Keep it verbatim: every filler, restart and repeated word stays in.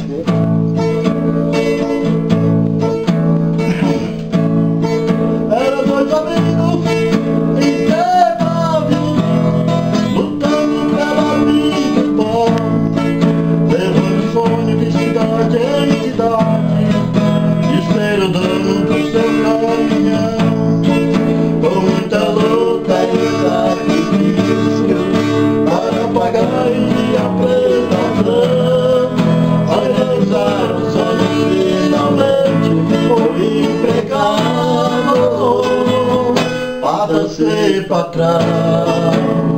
Era dois amigos inseparáveis, lutando pela vida e paz, levando sonho de cidade em cidade, esperando o seu caminhão. Com muita luta e sacrifício para pagar e a prestação, alcançar os sonhos finalmente por empregado para ser patrão.